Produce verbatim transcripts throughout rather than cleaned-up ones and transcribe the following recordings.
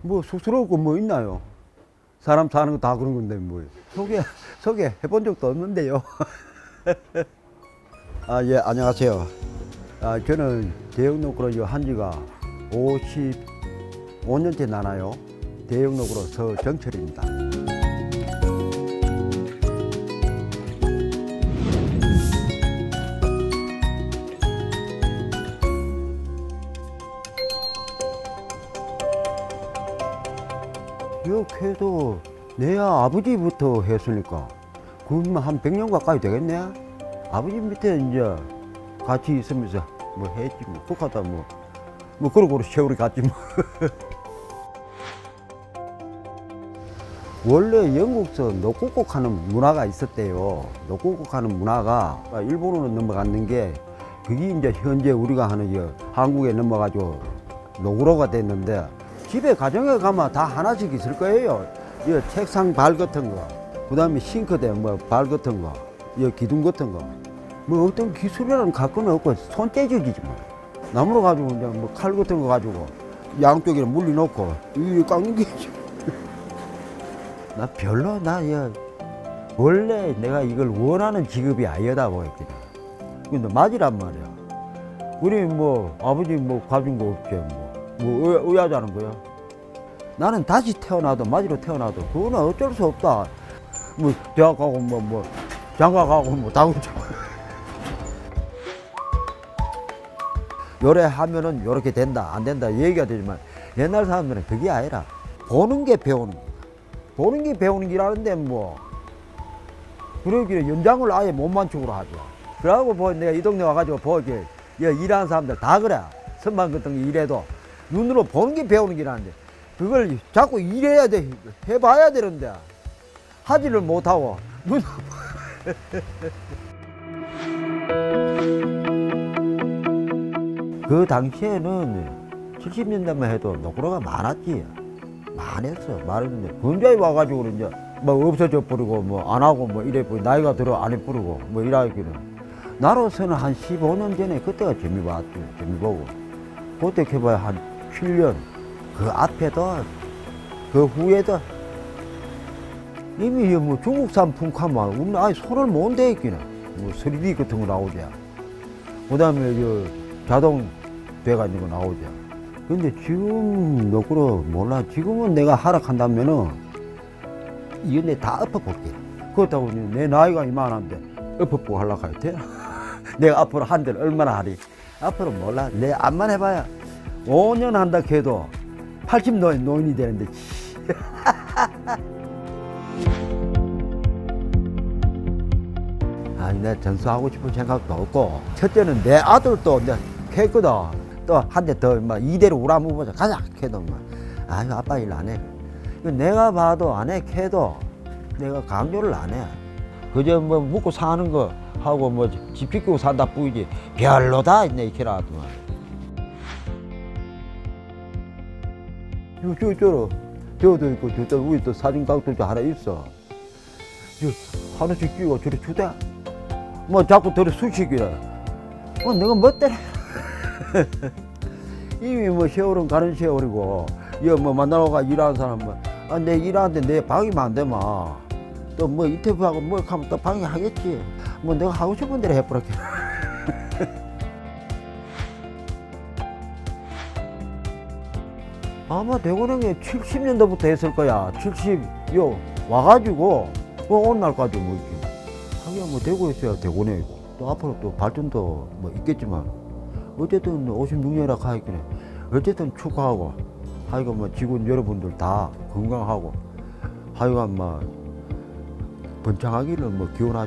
뭐 쑥스러울 거 뭐 있나요? 사람 사는 거 다 그런 건데 뭐 소개 소개 해본 적도 없는데요. 아, 예, 안녕하세요. 아, 저는 대형농구로 한 지가 오십오 년째 나나요. 대형농구로 서정철입니다. 이렇게 해도 내 아버지부터 했으니까 그러면 한 백 년 가까이 되겠네. 아버지 밑에 이제 같이 있으면서 뭐 했지 뭐 그하다 뭐 뭐 그러고 세월이 갔지 뭐. 원래 영국서 녹곡곡 하는 문화가 있었대요. 녹곡곡 하는 문화가 일본으로 넘어갔는 게 그게 이제 현재 우리가 하는 여 한국에 넘어가지고 노구로가 됐는데, 집에 가정에 가면 다 하나씩 있을 거예요. 이 책상 발 같은 거, 그 다음에 싱크대 뭐 발 같은 거, 이 기둥 같은 거, 뭐 어떤 기술이라는 갖고는 없고 손재주기지 뭐. 나무로 가지고 이제 뭐 칼 같은 거 가지고 양쪽에 물리 놓고 이 깎는 게지. 나 별로 나 야, 원래 내가 이걸 원하는 직업이 아니다 보였거든. 근데 맞으란 말이야. 우리 뭐 아버지 뭐 가진 거 없지 뭐. 뭐 의아하자는 거야. 나는 다시 태어나도 맞이로 태어나도 그거는 어쩔 수 없다. 뭐 대학 가고 뭐 뭐 장가 가고 뭐 다그죠. 요래 하면은 요렇게 된다 안 된다 얘기가 되지만 옛날 사람들은 그게 아니라 보는 게 배우는 게 보는 게 배우는 기라는데 뭐 그러기에 연장을 아예 못 맞추고 하죠. 그러고 뭐 내가 이 동네 와가지고 보게 일하는 사람들 다 그래. 선반 같은 거 일해도 눈으로 보는 게 배우는 기라는데 그걸 자꾸 일해야 돼. 해봐야 되는데 하지를 못하고 눈. 그 당시에는 칠십 년대만 해도 노구로가 많았지. 많았어. 많았는데 근자에 와가지고 이제 뭐 없어져 버리고 뭐 안 하고 뭐 이래 버리고 나이가 들어 안 해 버리고 뭐 이러기는. 나로서는 한 십오 년 전에 그때가 재미 봤지. 재미 보고 그때 해봐야 한 칠 년. 그 앞에도 그 후에도 이미 뭐 중국산 품카만 우리는 아예 손을 못 대기는 뭐 쓰리디 같은 거 나오지. 그 다음에 저 자동 돼가지고 거 나오지. 근데 지금 너그러 몰라. 지금은 내가 하락한다면은 이거 내 다 엎어볼게. 그렇다고 내 나이가 이만한데 엎어보고 하려고 할 때 내가 앞으로 한 대를 얼마나 하리. 앞으로 몰라. 내 암만 해봐야 오 년 한다 해도 팔십 노인 노인이 되는데. 아니 내가 전수하고 싶은 생각도 없고, 첫째는 내 아들도 이제 캐거든. 또 한 대 더 막 이대로 우라무보자 가자 캐도 막 아유 아빠 일 안 해. 내가 봐도 안 해. 캐도 내가 강조를 안 해. 그저 뭐 먹고 사는 거 하고 뭐 집 짓고 산다 뿐이지 별로다 내 캐라 하더만. 저 있잖아. 저도 있고 저도 우리 또 사진각도 하나 있어. 저 하나씩 끼고 저리 주대. 뭐 자꾸 저리 수식이라. 어 내가 멋대로. 이미 뭐 세월은 가는 세월이고, 이거 뭐 만나러 가 일하는 사람은 아, 내 일하는데 내 방이면 안 되면 또 뭐 인터뷰하고 뭐 하면 또 방해 하겠지. 뭐 내가 하고 싶은 대로 해버렸게. 아마 대구령에 칠십 년도부터 했을 거야. 칠십 요 와가지고 뭐 어느 날까지 뭐 이렇게 하기야 뭐 대구에 있어야 대구네. 또 앞으로 또 발전도 뭐 있겠지만 어쨌든 오십육 년이라 하기는 어쨌든 축하하고 하여간 뭐 직원 여러분들 다 건강하고 하여간 뭐 번창하기를 뭐 기원하죠.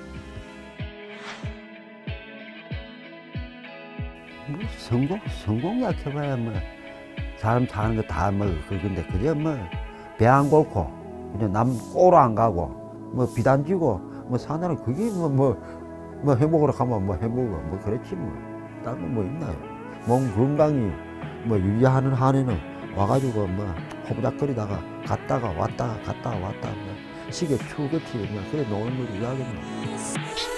뭐 성공 성공이야 해봐야 뭐 사람 사는 거 다 뭐 그건데 그저 뭐 배 안 곪고 그냥 남 꼬로 안 가고 뭐 비단 지고 뭐 사나는 그게 뭐 뭐 뭐 행복으로 가면 뭐 행복이고 뭐 그렇지 뭐 다른 거 뭐 있나요? 몸 건강히 뭐 유지하는 한에는 와가지고 뭐 호부닥거리다가 갔다가 왔다가 갔다가 왔다가 뭐 시계 추겠지 뭐 그래 노는 일이 이야기는.